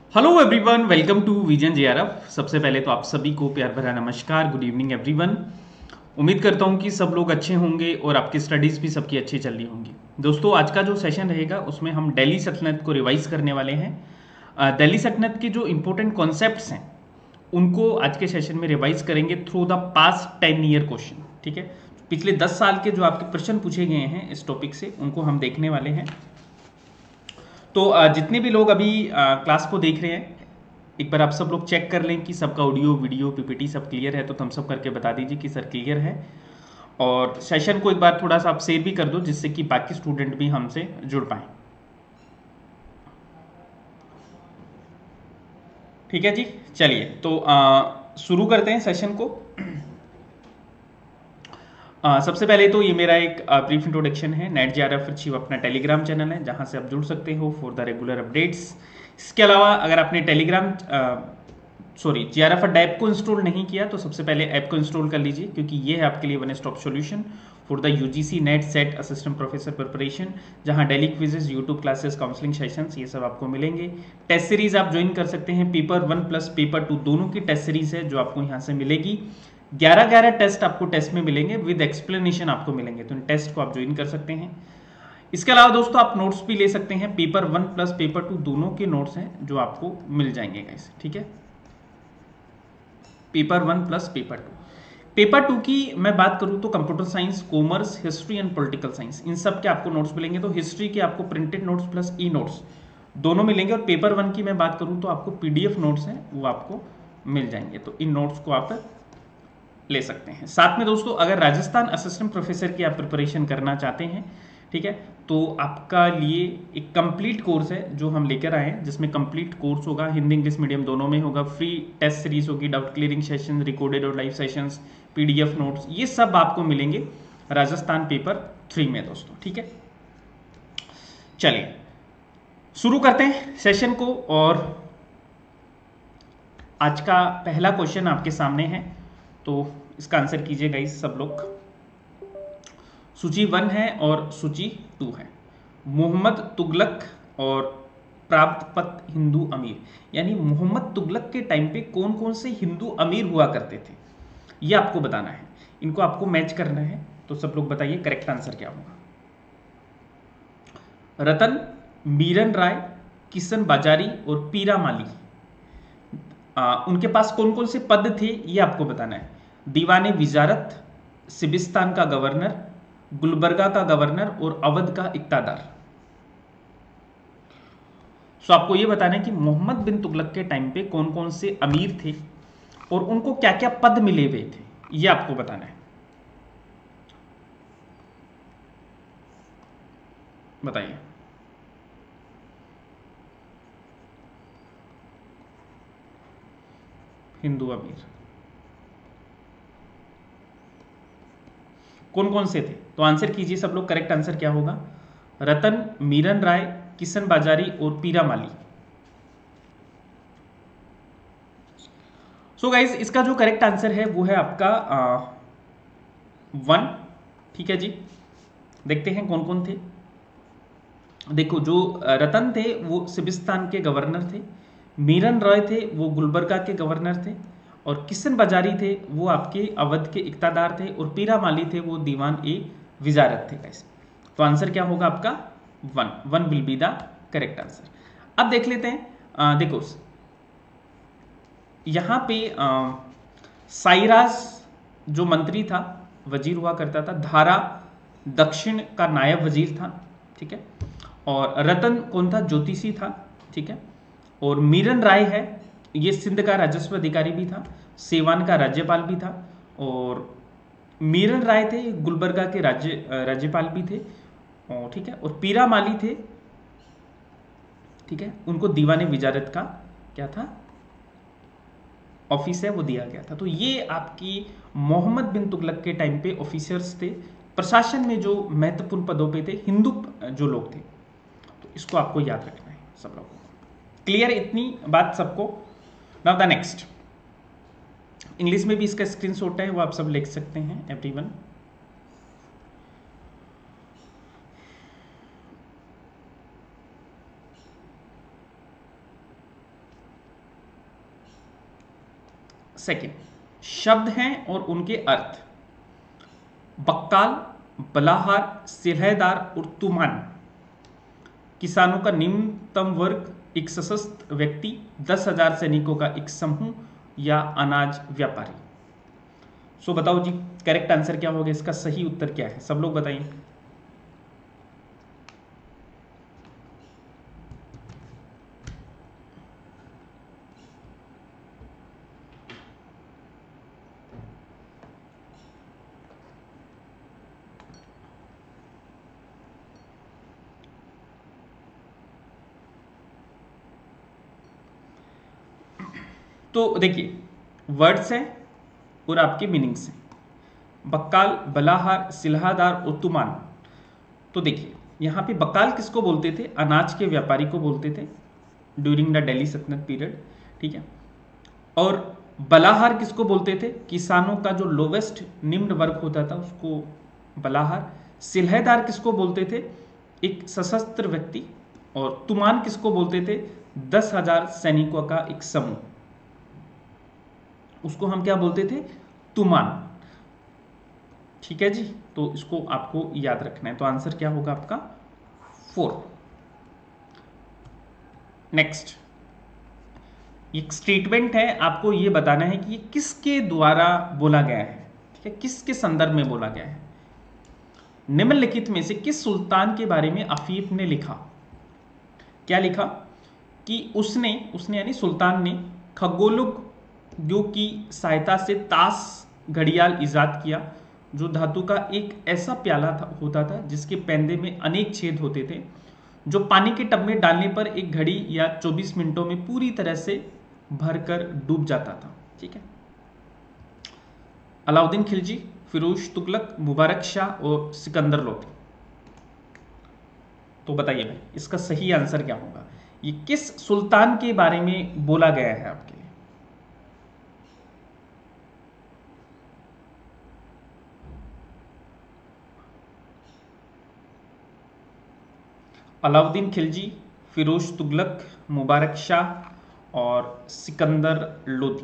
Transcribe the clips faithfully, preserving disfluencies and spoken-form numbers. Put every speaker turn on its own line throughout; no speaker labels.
Hello everyone, welcome to Vision JRF. सबसे पहले तो आप सभी को प्यार भरा नमस्कार, गुड इवनिंग एवरीवन। उम्मीद करता हूं कि सब लोग अच्छे होंगे और आपकी स्टडीज भी सबकी अच्छी चल रही होंगी। दोस्तों, आज का जो सेशन रहेगा उसमें हम दिल्ली सल्तनत को रिवाइज करने वाले हैं। अ, दिल्ली सल्तनत के जो इंपॉर्टेंट कॉन्सेप्ट्स हैं उनको आज के सेशन में रिवाइज करेंगे through the past ten year question. ठीक है, पिछले दस साल के जो आपके प्रश्न पूछे गए हैं इस टॉपिक से उनको हम देखने वाले हैं। तो अ, जितने भी लोग अभी अ, क्लास को देख रहे हैं, एक बार आप सब लोग चेक कर लें कि सबका ऑडियो वीडियो पीपीटी सब क्लियर है, तो थम्स अप करके बता दीजिए कि सर क्लियर है। और सेशन को एक बार थोड़ा सा आप शेयर भी कर दो जिससे कि बाकी स्टूडेंट भी हमसे जुड़ पाए। ठीक है जी, चलिए तो अ, शुरू करते हैं सेशन को। अ, सबसे पहले तो ये मेरा एक ब्रीफ इंट्रोडक्शन है। NET J R F achieve अपना टेलीग्राम चैनल है जहां से आप जुड़ सकते हो फॉर द रेगुलर अपडेट्स। इसके अलावा अगर आपने Telegram sorry J R F app को इंस्टॉल नहीं किया तो सबसे पहले ऐप को इंस्टॉल कर लीजिए, क्योंकि ये है आपके लिए one stop solution for the UGC NET SET assistant professor preparation, जहां daily quizzes, YouTube classes, counselling sessions ये सब आपको मिलेंगे। टेस्ट सीरीज आप ज्वाइन कर सकते हैं। Paper one plus paper two दोनों की टेस्ट सीरीज है जो आपको यहाँ से मिलेगी। ग्यारह ग्यारह टेस्ट आपको टेस्ट में मिलेंगे, विद एक्सप्लेनेशन आपको मिलेंगे, तो इन टेस्ट को आप ज्वाइन कर सकते हैं। इसके अलावा दोस्तों आप नोट्स भी ले सकते हैं। Paper one plus paper two दोनों के नोट्स हैं जो आपको मिल जाएंगे गाइस। ठीक है, paper one plus paper two. Paper two की मैं बात करूं तो computer science, commerce, history and political science, इन सब के आपको नोट्स मिलेंगे। तो हिस्ट्री के आपको printed notes plus e notes दोनों मिलेंगे। और पेपर वन की मैं बात करूं तो आपको पीडीएफ नोट्स हैं वो आपको मिल जाएंगे, तो इन नोट्स को आप ले सकते हैं। साथ में दोस्तों अगर राजस्थान असिस्टेंट प्रोफेसर की आप प्रिपरेशन करना चाहते हैं, ठीक है, तो आपका लिए एक कंप्लीट कोर्स है जो हम लेकर आए हैं, जिसमें कंप्लीट कोर्स होगा, हिंदी इंग्लिश मीडियम दोनों में होगा। फ्री टेस्ट सीरीज होगी, डाउट क्लियरिंग सेशन, रिकॉर्डेड और लाइव सेशंस, पीडीएफ नोट्स, ये सब आपको मिलेंगे राजस्थान पेपर थ्री में दोस्तों। ठीक है, चलिए शुरू करते हैं सेशन को। और आज का पहला क्वेश्चन आपके सामने है, तो इसका आंसर कीजिए गाइस सब लोग। सूची वन है और सूची टू है। मोहम्मद तुगलक और प्राप्तपत हिंदू अमीर, यानी मोहम्मद तुगलक के टाइम पे कौन कौन से हिंदू अमीर हुआ करते थे, ये आपको बताना है। इनको आपको मैच करना है, तो सब लोग बताइए करेक्ट आंसर क्या होगा। रतन, मीरन राय, किशन बाजारी और पीरा माली, आ, उनके पास कौन कौन से पद थे ये आपको बताना है। दीवाने विजारत, सिबिस्तान का गवर्नर, गुलबर्गा का गवर्नर और अवध का इक्तादार। सो आपको ये बताना है कि मोहम्मद बिन तुगलक के टाइम पे कौन कौन से अमीर थे और उनको क्या क्या पद मिले हुए थे, ये आपको बताना है। बताइए। हिंदू अमीर कौन कौन से थे, तो आंसर कीजिए सब लोग, करेक्ट आंसर क्या होगा। रतन, मीरन राय, किशन बाजारी और पीरा माली। सो गाइज इसका जो करेक्ट आंसर है वो है आपका वन। ठीक है जी, देखते हैं कौन कौन थे। देखो, जो रतन थे वो सिबिस्तान के गवर्नर थे, मीरन रॉय थे वो गुलबर्गा के गवर्नर थे, और किशन बाजारी थे वो आपके अवध के इक्तादार थे, और पीरा माली थे वो दीवान ए विजारत थे गाइस। तो आंसर क्या होगा आपका one. One will be the correct answer. अब देख लेते हैं। आ, देखो यहाँ पे आ, साइरास जो मंत्री था, वजीर हुआ करता था। धारा दक्षिण का नायब वजीर था। ठीक है, और रतन कौन था, ज्योतिषी था। ठीक है, और मीरन राय है ये सिंध का राजस्व अधिकारी भी था, सेवान का राज्यपाल भी था, और मीरन राय थे गुलबर्गा के राज्य राज्यपाल भी थे। और ठीक है, और पीरा माली थे, ठीक है, उनको दीवाने विजारत का क्या था, ऑफिस है वो दिया गया था। तो ये आपकी मोहम्मद बिन तुगलक के टाइम पे ऑफिसर्स थे, प्रशासन में जो महत्वपूर्ण पदों पे थे, हिंदू जो लोग थे। तो इसको आपको याद रखना है सब लोगों को। क्लियर इतनी बात सबको। नाउ द नेक्स्ट, इंग्लिश में भी इसका स्क्रीनशॉट है वो आप सब लिख सकते हैं एवरीवन। सेकेंड, शब्द हैं और उनके अर्थ। बक्काल, बलाहार, सिलहदार और तुमान। किसानों का निम्नतम वर्ग, एक सशस्त्र व्यक्ति, दस हजार सैनिकों का एक समूह या अनाज व्यापारी। सो बताओ जी करेक्ट आंसर क्या होगा, इसका सही उत्तर क्या है, सब लोग बताइए। तो देखिए वर्ड्स हैं और आपके मीनिंग्स हैं। बक्काल, बलाहार, सिलहादार और तुमान। तो देखिए यहाँ पे बक्काल किसको बोलते थे, अनाज के व्यापारी को बोलते थे ड्यूरिंग द दिल्ली सल्तनत पीरियड, ठीक है। और बलाहार किसको बोलते थे, किसानों का जो लोवेस्ट निम्न वर्ग होता था उसको बलाहार। सिलहदार किसको बोलते थे, एक सशस्त्र व्यक्ति। और तुमान किसको बोलते थे, दस हजार सैनिकों का एक समूह, उसको हम क्या बोलते थे, तुमान। ठीक है जी, तो इसको आपको याद रखना है। तो आंसर क्या होगा आपका फोर। नेक्स्ट, एक स्टेटमेंट है, आपको ये बताना है कि ये किसके द्वारा बोला गया है, ठीक है, किसके संदर्भ में बोला गया है। निम्नलिखित में से किस सुल्तान के बारे में अफीफ ने लिखा, क्या लिखा कि उसने उसने यानी सुल्तान ने खगोलों की सहायता से ताश घड़ियाल इजाद किया, जो धातु का एक ऐसा प्याला था, होता था जिसके पैंदे में अनेक छेद होते थे, जो पानी के टब में डालने पर एक घड़ी या चौबीस मिनटों में पूरी तरह से भरकर डूब जाता था। ठीक है, अलाउद्दीन खिलजी, फिरोज तुगलक, मुबारक शाह और सिकंदर लोधी। तो बताइए भाई इसका सही आंसर क्या होगा, ये किस सुल्तान के बारे में बोला गया है आपके लिए। अलाउद्दीन खिलजी, फिरोज तुगलक, मुबारक शाह और Sikandar Lodi.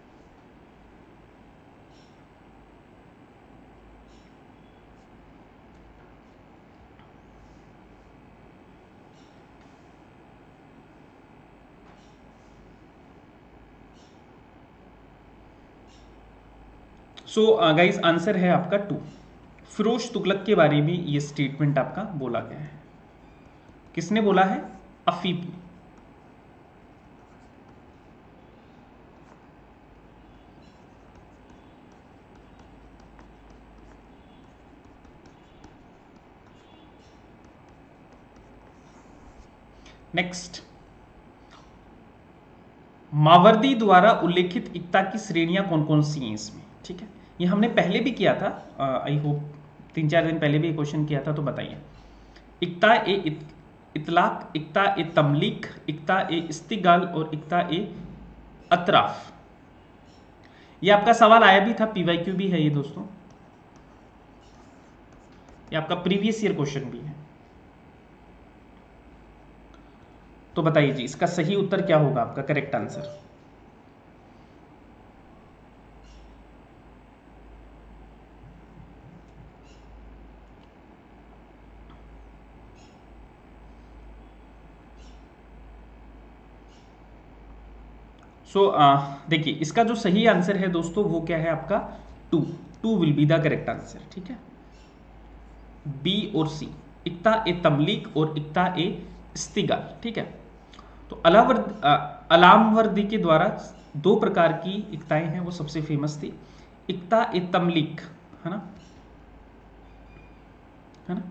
So guys answer है आपका टू। फिरोज तुगलक के बारे में ये स्टेटमेंट आपका बोला गया है। किसने बोला है, अफीफ ने। नेक्स्ट, मावर्दी द्वारा उल्लेखित इक्ता की श्रेणियां कौन कौन सी हैं इसमें। ठीक है, ये हमने पहले भी किया था, आई होप तीन चार दिन पहले भी क्वेश्चन किया था, तो बताइए। इक्ता ए इत, इतलाक, इक्ता ए तमलीक, इक्ता ए इस्तिगाल और इक्ता ए अतराफ। ये आपका सवाल आया भी था, पीवाईक्यू भी है ये दोस्तों, ये आपका प्रीवियस ईयर क्वेश्चन भी है। तो बताइए जी इसका सही उत्तर क्या होगा, आपका करेक्ट आंसर। सो so, देखिए इसका जो सही आंसर है दोस्तों वो क्या है आपका, two. Two will be the correct answer. ठीक है, बी और सी, इक्ता ए तमलीक और इक्ता ए इस्तिगाल। ठीक है, तो अलावर्द अलामवर्दी के द्वारा दो प्रकार की इक्ताएं हैं, वो सबसे फेमस थी। इक्ता ए तमलीक, है ना, है ना,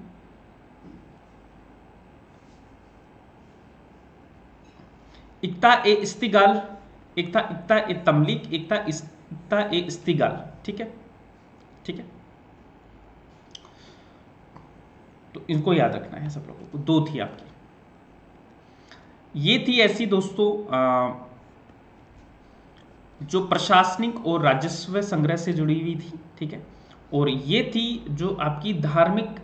इक्ता ए इस्तिगाल, एक था इक्ता ए तमलीक, एक था इक्ता ए इस्तिगाल। ठीक है, ठीक है, तो इनको याद रखना है सब लोगों को। दो थी आपकी, ये थी ऐसी दोस्तों आ, जो प्रशासनिक और राजस्व संग्रह से जुड़ी हुई थी। ठीक है, और ये थी जो आपकी धार्मिक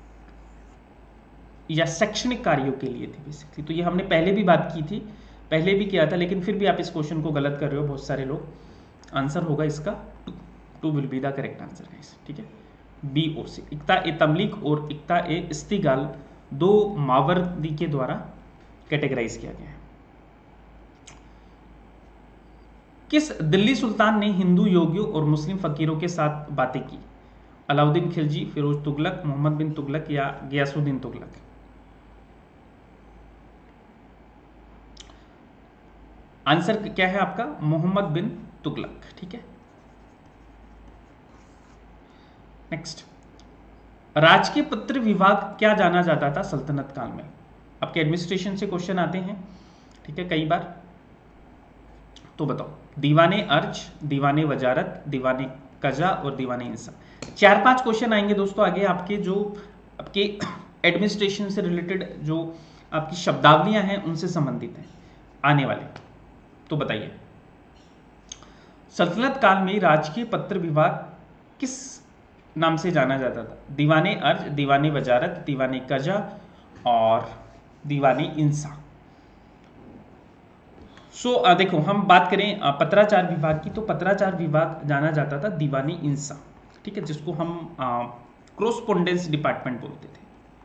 या शैक्षणिक कार्यों के लिए थी बेसिकली। तो ये हमने पहले भी बात की थी, पहले भी किया था, लेकिन फिर भी आप इस क्वेश्चन को गलत कर रहे हो बहुत सारे लोग। आंसर होगा इसका two. Two will be the correct answer guys, ठीक है। बी और सी, इक्ता ए तमलीक और इक्ता ए इस्तिगाल दो मावर्दी के द्वारा कैटेगराइज किया गया है। किस दिल्ली सुल्तान ने हिंदू योगियों और मुस्लिम फकीरों के साथ बातें की? अलाउद्दीन खिलजी, फिरोज तुगलक, मोहम्मद बिन तुगलक या गयासुद्दीन तुगलक? आंसर क्या है आपका? मोहम्मद बिन तुगलक, ठीक है। नेक्स्ट, राजकीय पत्र विभाग क्या जाना जाता था सल्तनत काल में? आपके एडमिनिस्ट्रेशन से क्वेश्चन आते हैं, ठीक है, कई बार। तो बताओ, दीवाने अर्ज, दीवाने वजारत, दीवाने कजा और दीवाने इंसा। चार पांच क्वेश्चन आएंगे दोस्तों आगे आपके, जो आपके एडमिनिस्ट्रेशन से रिलेटेड जो आपकी शब्दावलियां हैं उनसे संबंधित हैं आने वाले। तो बताइए, सल्तनत काल में राजकीय पत्र विभाग किस नाम से जाना जाता था? दीवाने अर्ज, दीवाने वजारत, दीवाने कजा और दीवाने इंसा। सो so, देखो, हम बात करें आ, पत्राचार विभाग की, तो पत्राचार विभाग जाना जाता था दीवानी इंसा, ठीक है, जिसको हम क्रोस्पोंडेंस डिपार्टमेंट बोलते थे।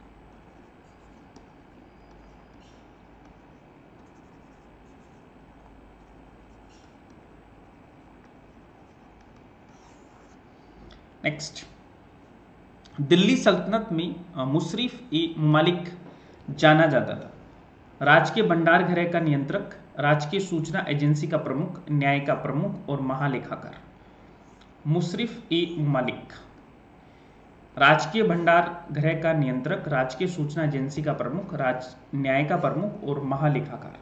नेक्स्ट, दिल्ली सल्तनत में आ, मुशरिफ ए मुमालिक जाना जाता था। राजकीय भंडार गृह का नियंत्रक, राजकीय सूचना एजेंसी का प्रमुख, न्याय का प्रमुख और महालेखाकार। मुशरिफ ए मुमालिक, राजकीय भंडार गृह का नियंत्रक, राजकीय सूचना एजेंसी का प्रमुख, राज न्याय का प्रमुख और महालेखाकार।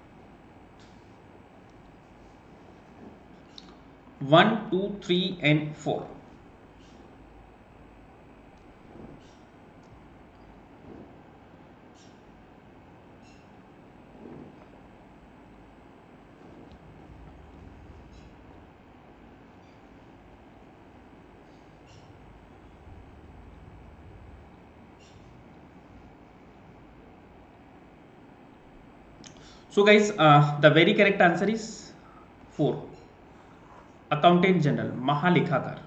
One two three and four. So guys, uh, the very correct answer is four. Accountant general, महालेखाकार।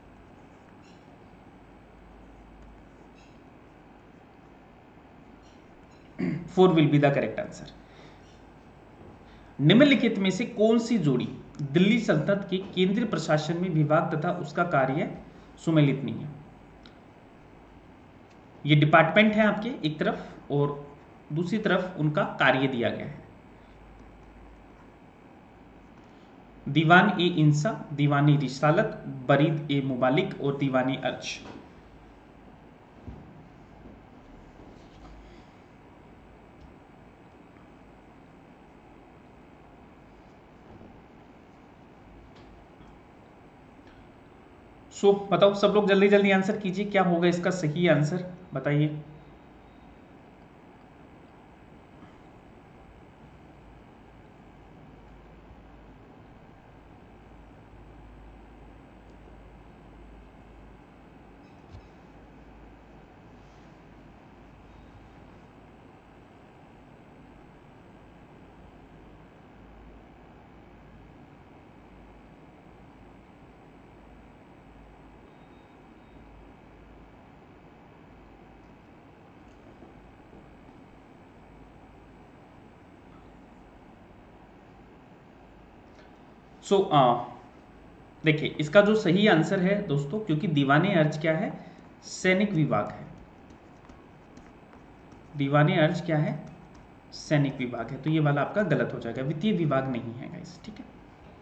Four will be the correct answer. निम्नलिखित में से कौन सी जोड़ी दिल्ली सल्तनत के केंद्रीय प्रशासन में विभाग तथा उसका कार्य सुमेलित नहीं है? ये डिपार्टमेंट है आपके एक तरफ और दूसरी तरफ उनका कार्य दिया गया है। दीवान ए इंसा, दीवानी रिसालत, बरीद ए मुबालिक और दीवानी अर्ज। सो so, बताओ सब लोग जल्दी जल्दी आंसर कीजिए, क्या होगा इसका सही आंसर, बताइए। सो so, देखिए, इसका जो सही आंसर है दोस्तों, क्योंकि दीवाने अर्ज क्या है? सैनिक विभाग है। दीवाने अर्ज क्या है? सैनिक विभाग है, तो ये वाला आपका गलत हो जाएगा, वित्तीय विभाग नहीं है गाइस, ठीक है।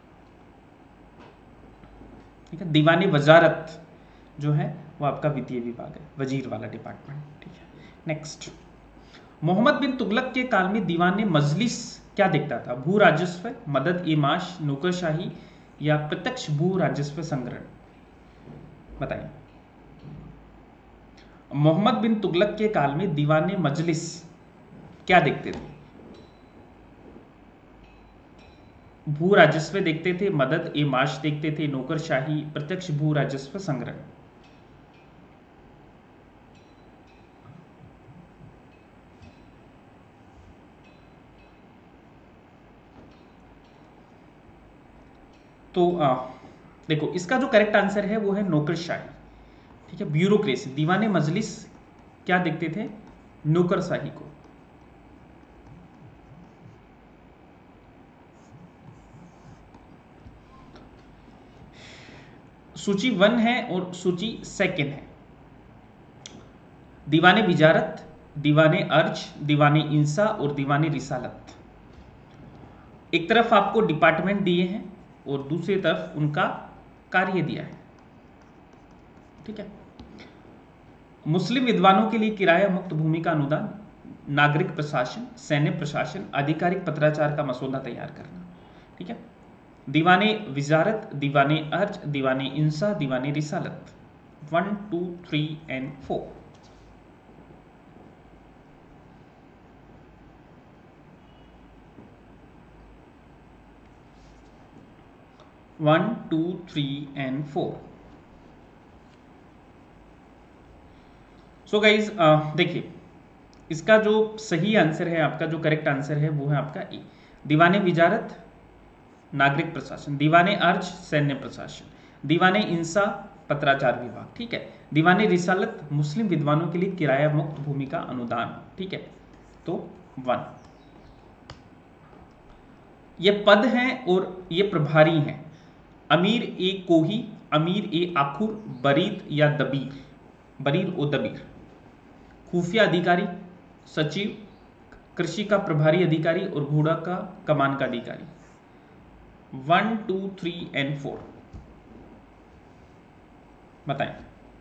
ठीक है, दीवाने वजारत जो है वो आपका वित्तीय विभाग है, वजीर वाला डिपार्टमेंट, ठीक है। नेक्स्ट, मोहम्मद बिन तुगलक के काल में दीवाने मजलिस क्या देखता था? भू राजस्व, मदद ए माश, नौकरशाही या प्रत्यक्ष भू राजस्व संग्रहण? बताइए। मोहम्मद बिन तुगलक के काल में दीवाने मजलिस क्या देखते थे? भू राजस्व देखते थे, मदद ए माश देखते थे, नौकरशाही, प्रत्यक्ष भू राजस्व संग्रहण। तो आ, देखो इसका जो करेक्ट आंसर है वो है नौकरशाही, ठीक है, ब्यूरोक्रेसी। दीवाने मजलिस क्या देखते थे? नौकरशाही को। सूची वन है और सूची सेकंड है। दीवाने विजारत, दीवाने अर्ज, दीवाने इंसा और दीवाने रिसालत। एक तरफ आपको डिपार्टमेंट दिए हैं और दूसरी तरफ उनका कार्य दिया है, ठीक है। मुस्लिम विद्वानों के लिए किराया मुक्त भूमि का अनुदान, नागरिक प्रशासन, सैन्य प्रशासन, आधिकारिक पत्राचार का मसौदा तैयार करना, ठीक है। दीवाने विजारत, दीवाने अर्ज, दीवाने इंसा, दीवाने रिसालत। One two three and four. One two three and four. So guys देखिए, इसका जो सही आंसर है, आपका जो करेक्ट आंसर है वो है आपका ए। दीवाने विजारत नागरिक प्रशासन, दीवाने अर्ज सैन्य प्रशासन, दीवाने इंसा पत्राचार विभाग, ठीक है। दीवाने रिसालत मुस्लिम विद्वानों के लिए किराया मुक्त भूमि का अनुदान, ठीक है। तो वन। ये पद हैं और ये प्रभारी हैं। अमीर ए कोही, अमीर ए आखुर, बरीद या दबीर, बरीर ओ दबीर। खुफिया अधिकारी, सचिव, कृषि का प्रभारी अधिकारी और घोड़ा का कमान का अधिकारी। One two three and four बताएं।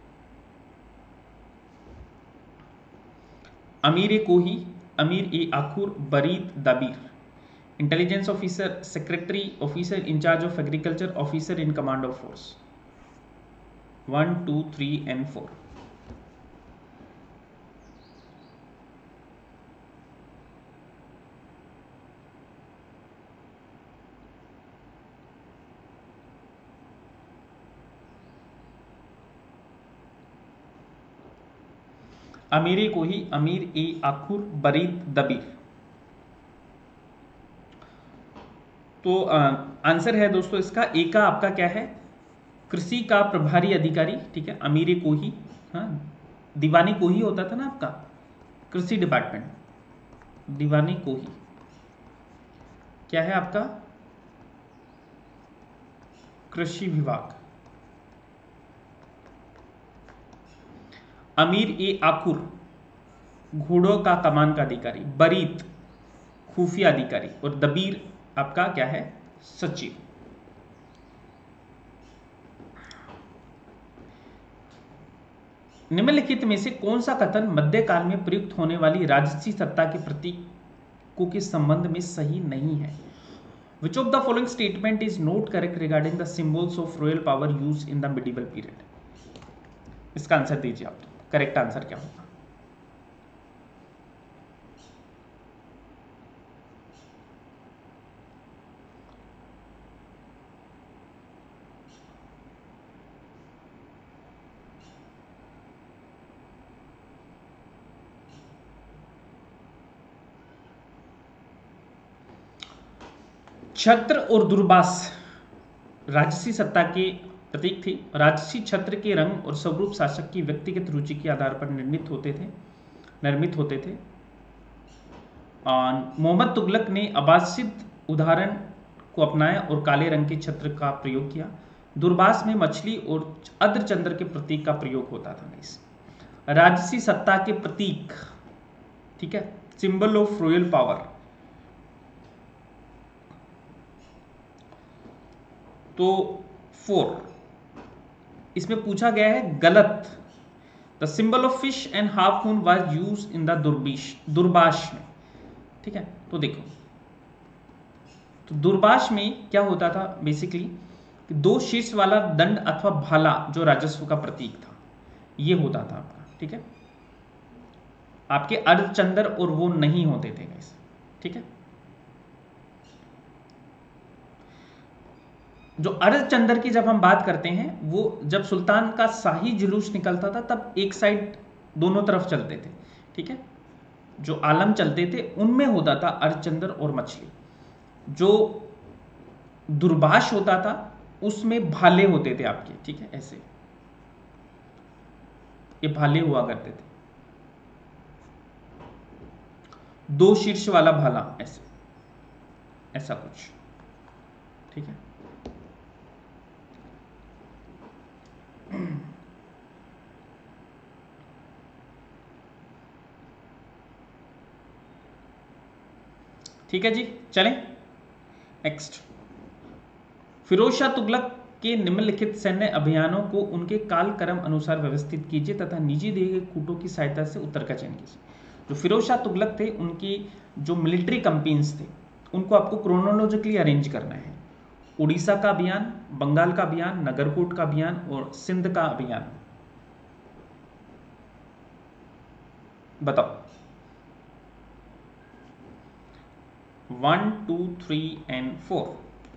अमीर ए कोही, अमीर ए आखुर, बरीद दबीर। Intelligence officer, secretary, officer in-charge of agriculture, officer in command of force. One two three and four. अमीर ए कोही, अमीर ए आखुर, बरीद दबीर। तो आंसर है दोस्तों इसका ए का आपका क्या है? कृषि का प्रभारी अधिकारी, ठीक है, अमीर ए कोही। हाँ, दीवानी कोही होता था ना आपका कृषि डिपार्टमेंट, दीवानी कोही क्या है आपका? कृषि विभाग। अमीर ए आखुर घोड़ों का कमान का अधिकारी, बरीद खुफिया अधिकारी और दबीर आपका क्या है? सचिव। निम्नलिखित में से कौन सा कथन मध्यकाल में प्रयुक्त होने वाली राजसी सत्ता के प्रतीकों के संबंध में सही नहीं है? Which of the following statement is not correct regarding the symbols of royal power used in the medieval period? इसका आंसर दीजिए आप। करेक्ट आंसर क्या होगा? छत्र और दुर्बास राजसी सत्ता के प्रतीक थे। राजसी छत्र के रंग और स्वरूप शासक की व्यक्तिगत रुचि के आधार पर निर्मित होते थे निर्मित होते थे मोहम्मद तुगलक ने अब्बासिद उदाहरण को अपनाया और काले रंग के छत्र का प्रयोग किया। दुर्बास में मछली और अर्धचंद्र के प्रतीक का प्रयोग होता था। इस राजसी सत्ता के प्रतीक, ठीक है, सिंबल ऑफ रॉयल पावर। तो फोर इसमें पूछा गया है गलत। The symbol of fish and half moon was use in the दुर्बिश दुर्बाश में, ठीक है। तो देखो, तो दुर्बाश में क्या होता था बेसिकली, दो शीर्ष वाला दंड अथवा भाला जो राजस्व का प्रतीक था, ये होता था आपका, ठीक है। आपके अर्धचंद्र और वो नहीं होते थे गाइस, ठीक है। जो अर्धचंद्र की जब हम बात करते हैं, वो जब सुल्तान का शाही जुलूस निकलता था तब एक साइड दोनों तरफ चलते थे, ठीक है। जो आलम चलते थे उनमें होता था अर्धचंद्र और मछली। जो दुर्बाश होता था उसमें भाले होते थे आपके, ठीक है, ऐसे ये भाले हुआ करते थे, दो शीर्ष वाला भाला, ऐसे ऐसा कुछ, ठीक है। ठीक है जी, चलें नेक्स्ट। फिरोज शाह तुगलक के निम्नलिखित सैन्य अभियानों को उनके कालक्रम अनुसार व्यवस्थित कीजिए तथा निजी दिए गए कूटों की सहायता से उत्तर का चयन कीजिए। जो फिरोज शाह तुगलक थे, उनकी जो मिलिट्री कंपनीज थे, उनको आपको क्रोनोलॉजिकली अरेंज करना है। उड़ीसा का अभियान, बंगाल का अभियान, नगरकोट का अभियान और सिंध का अभियान। बताओ, one two three and four.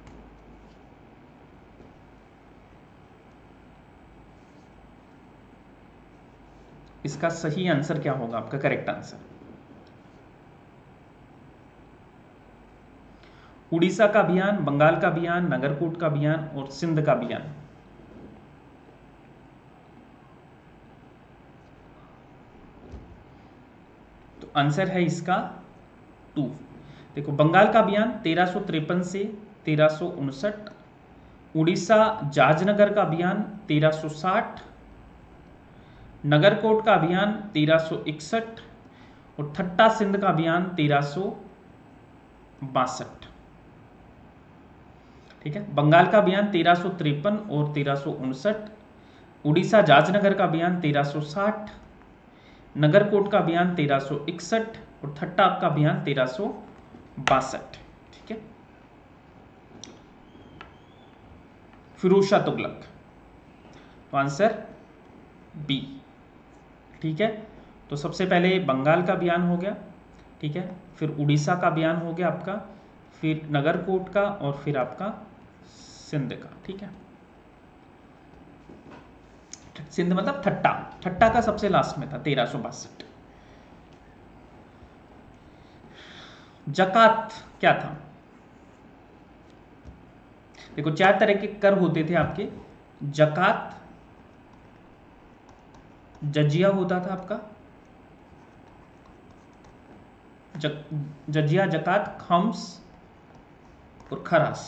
इसका सही आंसर क्या होगा? आपका करेक्ट आंसर उड़ीसा का अभियान, बंगाल का अभियान, नगरकोट का अभियान और सिंध का अभियान। तो आंसर है इसका टू। देखो, बंगाल का अभियान तेरह सौ तिरपन से तेरह सौ उनसठ, उड़ीसा जाजनगर का अभियान तेरह सौ साठ, नगरकोट का अभियान तेरह सौ इकसठ और थट्टा सिंध का अभियान तेरह सौ बासठ। ठीक है, बंगाल का अभियान तेरह सौ तिरपन और तेरह सौ उनसठ, उड़ीसा जाजनगर का अभियान तेरह सौ साठ, नगरकोट का अभियान तेरह सौ इकसठ और थट्टा का अभियान तेरह सौ बासठ। ठीक है, फिरोज शाह तुगलक, तो आंसर बी। ठीक है, तो सबसे पहले बंगाल का अभियान हो गया, ठीक है, फिर उड़ीसा का अभियान हो गया आपका, फिर नगरकोट का और फिर आपका सिंध का। ठीक है, सिंध मतलब थट्टा, थट्टा का सबसे लास्ट में था तेरह सौ बासठ। जकात क्या था? देखो, चार तरह के कर होते थे आपके। जकात, जजिया होता था आपका, जक, जजिया, जकात, खम्स और खरास।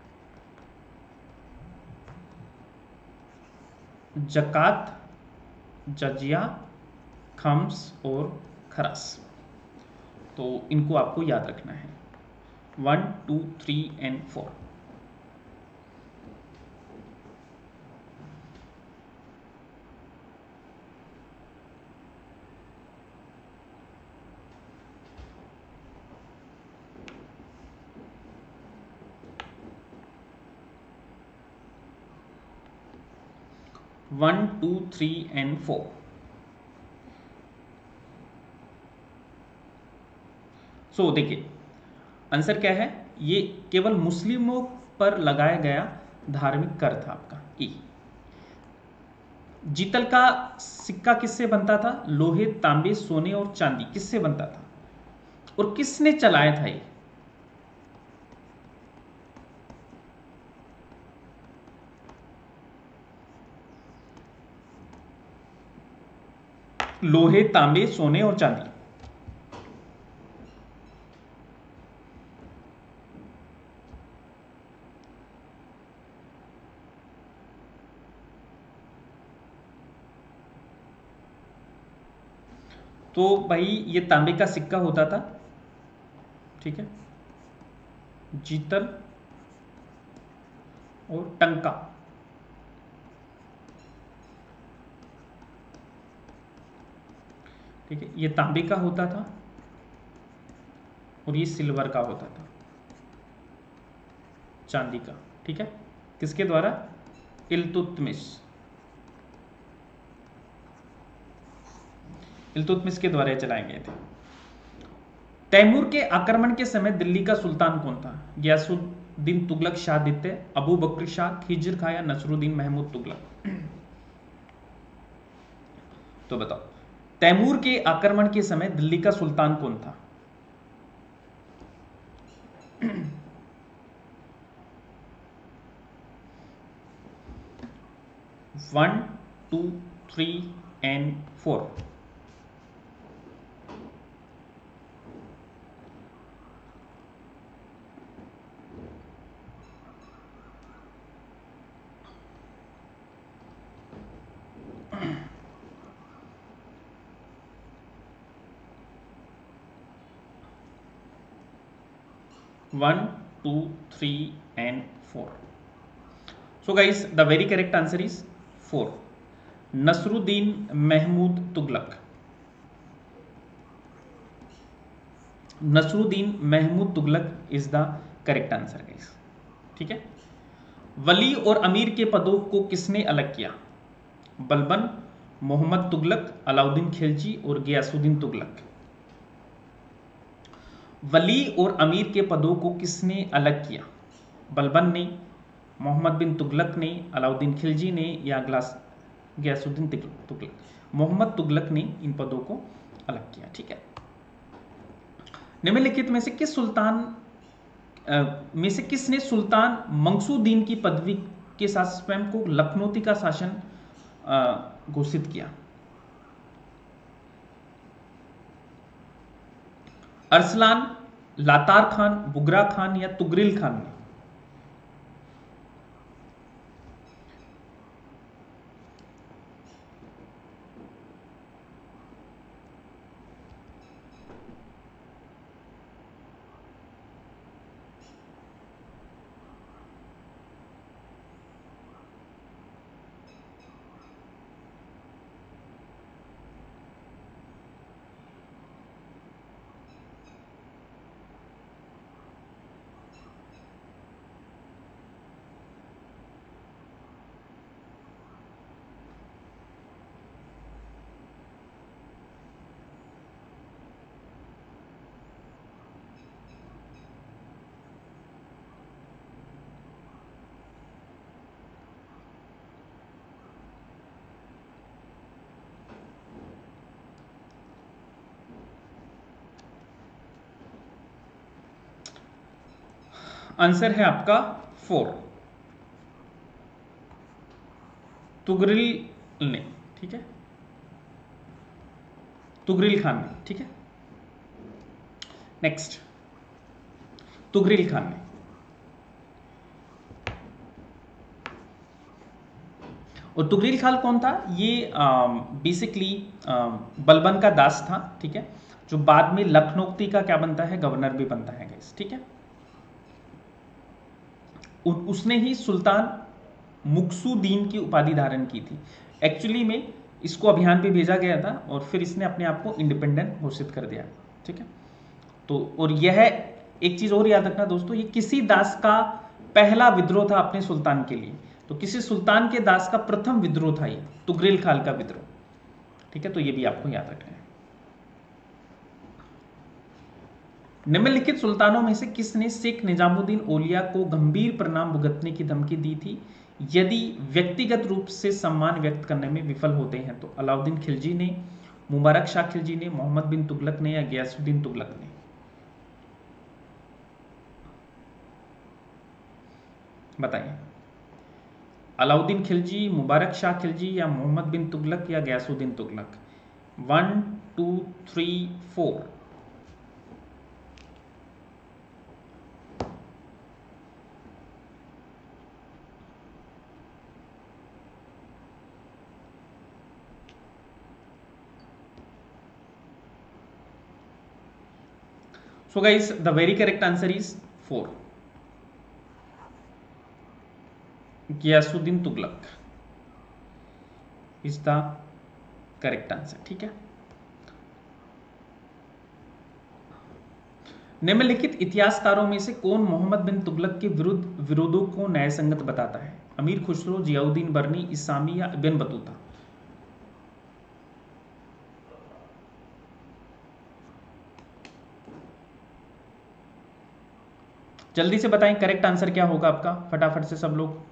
जकात, जजिया, खम्स और खरास। तो इनको आपको याद रखना है, one two three and four. One two three and four. So देखिए, आंसर क्या है? ये केवल मुस्लिमों पर लगाया गया धार्मिक कर था आपका। ई। जीतल का सिक्का किससे बनता था? लोहे, तांबे, सोने और चांदी किससे बनता था? और किसने चलाया था ये? लोहे, तांबे, सोने और चांदी। तो भाई ये तांबे का सिक्का होता था, ठीक है, जीतल और टंका। ठीक है, ये तांबे का होता था और ये सिल्वर का होता था, चांदी का। ठीक है, किसके द्वारा? इल्तुतमिश, इल्तुतमिश के द्वारा चलाए गए थे। तैमूर के आक्रमण के समय दिल्ली का सुल्तान कौन था? गयासुद्दीन तुगलक, शाह द्वितीय, अबू बकर शाह, खिज्र खां या नसरुद्दीन महमूद तुगलक? तो बताओ, तैमूर के आक्रमण के समय दिल्ली का सुल्तान कौन था? One two three and four. One two three and four. So guys, the very correct answer is four. Nasiruddin Mahmud Tughlaq. Nasiruddin Mahmud Tughlaq is the correct answer guys. ठीक है। वली और अमीर के पदों को किसने अलग किया? बलबन, मोहम्मद तुगलक, अलाउद्दीन खिलजी और गियासुद्दीन तुगलक। वली और अमीर के पदों को किसने अलग किया? बलबन ने, मोहम्मद बिन तुगलक ने, अलाउद्दीन खिलजी ने या ग्लास गियासुद्दीन तुगलक। मोहम्मद तुगलक ने इन पदों को अलग किया। ठीक है। निम्नलिखित में से किस सुल्तान आ, में से किसने सुल्तान मंसूरुद्दीन की पदवी के साथ स्वयं को लखनौती का शासन घोषित किया? अरसलान, लातार खान, बुगरा खान या तुगरिल खान ने? आंसर है आपका फोर, तुगरिल ने। ठीक है, तुगरिल खान ने। ठीक है, नेक्स्ट, तुगरिल खान ने। और तुगरिल खान कौन था? ये बेसिकली बलबन का दास था। ठीक है, जो बाद में लखनौती का क्या बनता है? गवर्नर भी बनता है गाइस। ठीक है, उसने ही सुल्तान मुक्सुद्दीन की उपाधि धारण की थी। एक्चुअली में इसको अभियान पे भेजा गया था और फिर इसने अपने आप को इंडिपेंडेंट घोषित कर दिया। ठीक है, तो और यह एक चीज और याद रखना दोस्तों, ये किसी दास का पहला विद्रोह था अपने सुल्तान के लिए। तो किसी सुल्तान के दास का प्रथम विद्रोह था ये तुगरिल खान का विद्रोह। ठीक है, तो ये भी आपको याद रखना है। निम्नलिखित सुल्तानों में से किसने शेख निजामुद्दीन औलिया को गंभीर परिणाम भुगतने की धमकी दी थी यदि व्यक्तिगत रूप से सम्मान व्यक्त करने में विफल होते हैं? तो अलाउद्दीन खिलजी ने, मुबारक शाह खिलजी ने, मोहम्मद बिन तुगलक ने या गियासुद्दीन तुगलक ने? बताइए, अलाउद्दीन खिलजी, मुबारक शाह खिलजी या मोहम्मद बिन तुगलक या Ghiyasuddin Tughlaq? One two three four. So guys, the very correct answer is four. Ghiyasuddin Tughlaq is the correct answer. ठीक है, निम्नलिखित इतिहासकारों में से कौन मोहम्मद बिन तुगलक के विरुद्ध विरोधों को न्यायसंगत बताता है? अमीर खुसरो, जियाउद्दीन बर्नी, इसामी या इब्न बतूता? जल्दी से बताएं करेक्ट आंसर क्या होगा आपका, फटाफट से सब लोग।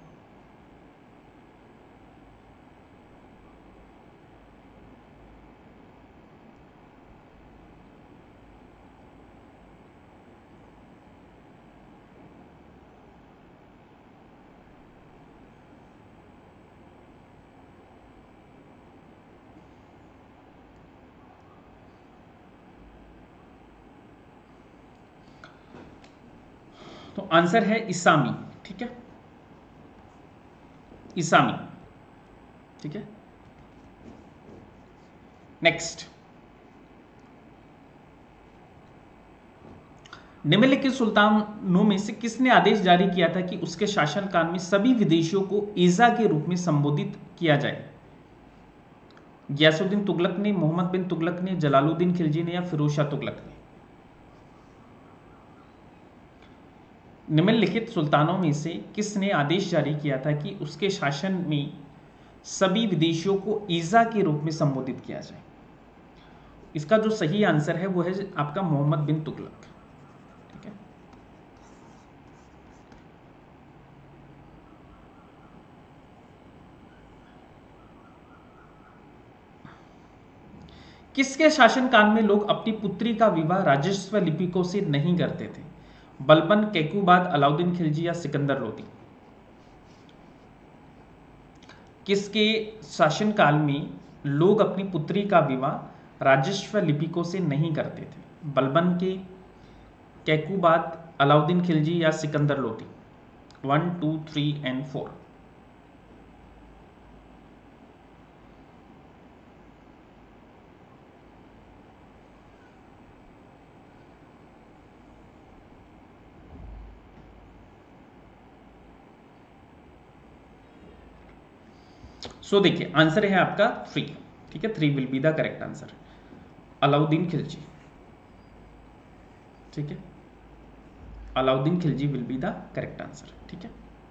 तो आंसर है इसामी, ठीक है, इसामी, ठीक है। नेक्स्ट, निम्नलिखित सुल्तानों में से किसने आदेश जारी किया था कि उसके शासनकाल में सभी विदेशियों को ईजा के रूप में संबोधित किया जाए? गियासुद्दीन तुगलक ने, मोहम्मद बिन तुगलक ने, जलालुद्दीन खिलजी ने, या फिरोज शाह तुगलक ने? निम्नलिखित सुल्तानों में से किसने आदेश जारी किया था कि उसके शासन में सभी विदेशियों को ईजा के रूप में संबोधित किया जाए? इसका जो सही आंसर है वो है आपका मोहम्मद बिन तुगलक, ठीक है। किसके शासनकाल में लोग अपनी पुत्री का विवाह राजस्व लिपिकों से नहीं करते थे? बलबन, कैकुबाद, अलाउद्दीन खिलजी या सिकंदर लोदी? किसके शासनकाल में लोग अपनी पुत्री का विवाह राजस्व लिपिकों से नहीं करते थे? बलबन के, कैकुबाद, अलाउद्दीन खिलजी या Sikandar Lodi? One, two, three and four. So so, देखिए आंसर है आपका थ्री, ठीक है, three will be the correct answer, Alauddin Khilji, ठीक है, Alauddin Khilji will be the correct answer, ठीक है।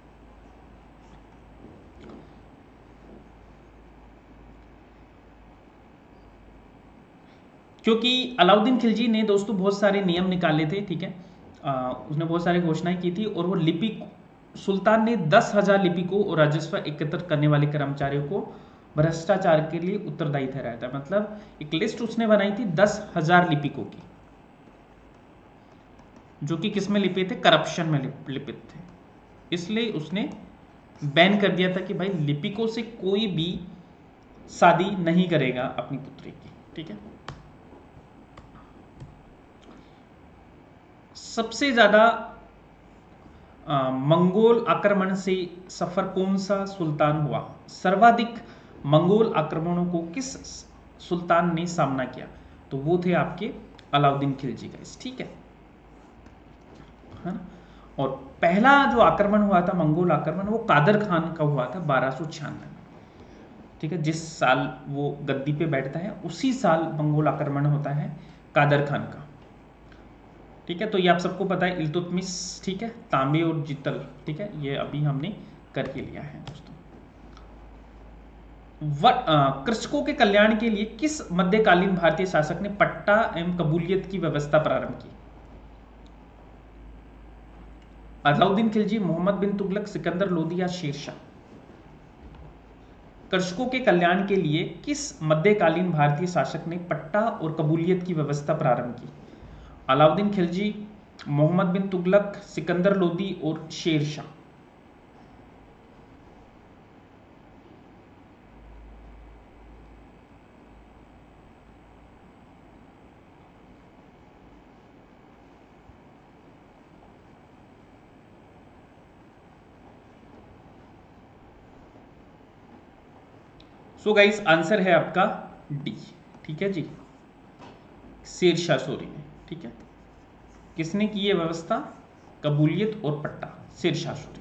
क्योंकि अलाउद्दीन खिलजी ने दोस्तों बहुत सारे नियम निकाले थे, ठीक है, आ, उसने बहुत सारी घोषणाएं की थी, और वो लिपिक सुल्तान ने दस हजार लिपिकों और राजस्व एकत्र करने वाले कर्मचारियों को भ्रष्टाचार के लिए उत्तरदायी ठहराया था। मतलब एक लिस्ट उसने बनाई थी दस हजार लिपिकों की, जो कि किस में लिपित थे? करप्शन में लिपित थे। इसलिए उसने बैन कर दिया था कि भाई लिपिकों से कोई भी शादी नहीं करेगा अपनी पुत्री की, ठीक है। सबसे ज्यादा मंगोल आक्रमण से सफर कौन सा सुल्तान हुआ? सर्वाधिक मंगोल आक्रमणों को किस सुल्तान ने सामना किया? तो वो थे आपके अलाउद्दीन खिलजी का, ठीक है, है ना। और पहला जो आक्रमण हुआ था मंगोल आक्रमण, वो कादर खान का हुआ था बारह सौ छियानवे में, ठीक है। जिस साल वो गद्दी पे बैठता है उसी साल मंगोल आक्रमण होता है कादर खान का, ठीक है। तो ये आप सबको पता है, इल्तुतमिश, ठीक है, तांबे और जितल, ठीक है, ये अभी हमने करके लिया है दोस्तों। कृषकों के कल्याण के लिए किस मध्यकालीन भारतीय शासक ने पट्टा एवं कबूलियत की व्यवस्था प्रारंभ की? अलाउद्दीन खिलजी, मोहम्मद बिन तुगलक, सिकंदर लोदी या शेरशाह? कृषकों के कल्याण के लिए किस मध्यकालीन भारतीय शासक ने पट्टा और कबूलियत की व्यवस्था प्रारंभ की? अलाउद्दीन खिलजी, मोहम्मद बिन तुगलक, सिकंदर लोदी और शेरशाह? सो गाइस आंसर है आपका डी, ठीक है जी, शेरशाह सूरी ने, ठीक है। किसने की ये व्यवस्था? कबूलियत और पट्टा, शेरशाह सूरी।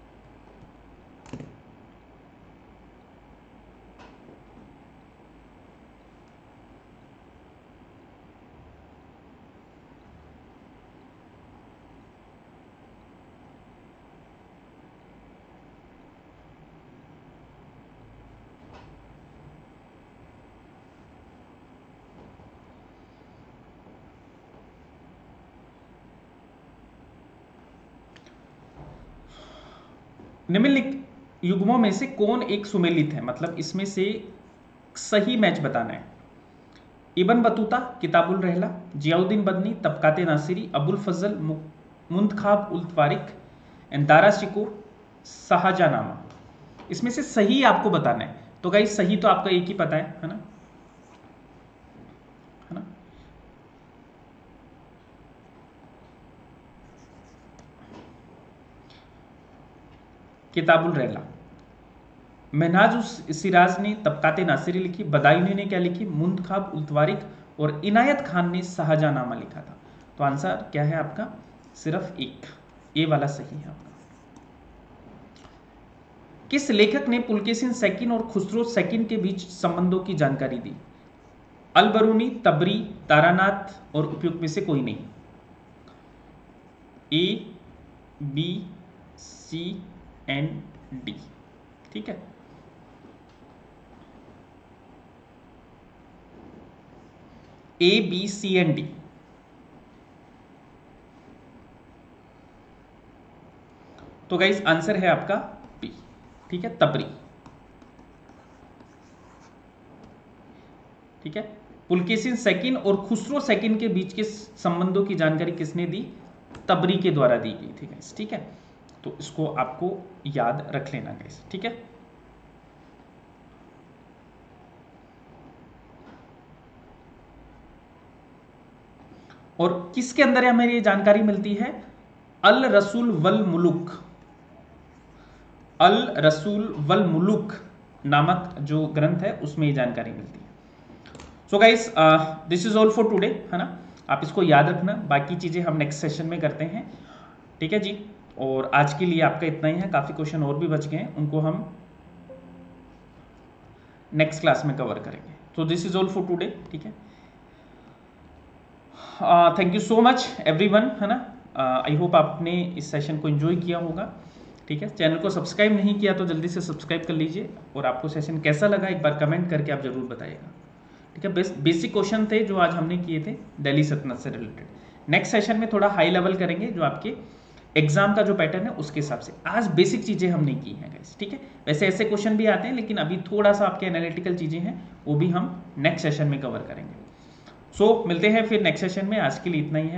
निम्नलिखित युग्मों में से कौन एक सुमेलित है? मतलब इसमें से सही मैच बताना है। इबन बतूता, किताबुल रहला, जियाउद्दीन बदनी, तबकाते नासिरी, अबुल फजल, मुंतखाब उल तवारिक, दारा शिकोर, शाहजहानामा। इसमें से सही आपको बताना है। तो गाइस सही तो आपका एक ही पता है, है ना, है ना। किताबुल रैला। महनाज सिराज ने तबकाते नासिरी लिखी। बदायूनी ने क्या लिखी? मुंतखाब उल तवारिक। और इनायत खान ने शाहजहांनामा लिखा था। तो आंसर क्या है आपका? सिर्फ एक, ए वाला सही है आपका। किस लेखक ने पुलकेशिन सेकिन और खुसरो सेकिन के बीच संबंधों की जानकारी दी? अल-बरूनी, तबरी, तारानाथ और उपयुक्त में से कोई नहीं। A, B, C and D. ठीक है, A, B, C and D. तो गाइस आंसर है आपका बी। ठीक है, तबरी। ठीक है, पुलकेशिन सेकिन और खुसरो सेकिन के बीच के संबंधों की जानकारी किसने दी? तबरी के द्वारा दी गई थी गाइस। ठीक है, तो इसको आपको याद रख लेना गाइस। ठीक है, और किसके अंदर हमें ये जानकारी मिलती है? अल रसूल वल मुलुक। अल रसूल वल मुलुक नामक जो ग्रंथ है उसमें ये जानकारी मिलती है। So guys this is all for today, है ना। आप इसको याद रखना, बाकी चीजें हम नेक्स्ट सेशन में करते हैं। ठीक है जी, और आज के लिए आपका इतना ही है। काफी क्वेश्चन और भी बच गए हैं, उनको हम नेक्स्ट क्लास में कवर करेंगे। तो this is all for today. ठीक है, thank you so much everyone, है ना। आई uh, होप आपने इस सेशन को एंजॉय किया होगा। ठीक है, चैनल को सब्सक्राइब नहीं किया तो जल्दी से सब्सक्राइब कर लीजिए, और आपको सेशन कैसा लगा एक बार कमेंट करके आप जरूर बताइएगा। ठीक है, बेस, बेसिक क्वेश्चन थे जो आज हमने किए थे दिल्ली सल्तनत से रिलेटेड। नेक्स्ट सेशन में थोड़ा हाई लेवल करेंगे, जो आपके एग्जाम का जो पैटर्न है उसके हिसाब से। आज बेसिक चीजें हमने की हैं गाइस। ठीक है, वैसे ऐसे क्वेश्चन भी आते हैं, लेकिन अभी थोड़ा सा आपके एनालिटिकल चीजें हैं वो भी हम नेक्स्ट सेशन में कवर करेंगे। सो so, मिलते हैं फिर नेक्स्ट सेशन में। आज के लिए इतना ही है।